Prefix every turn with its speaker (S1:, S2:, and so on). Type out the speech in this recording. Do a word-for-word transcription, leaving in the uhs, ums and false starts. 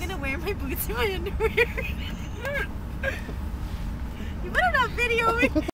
S1: gonna wear my boots in my underwear. You better not video me.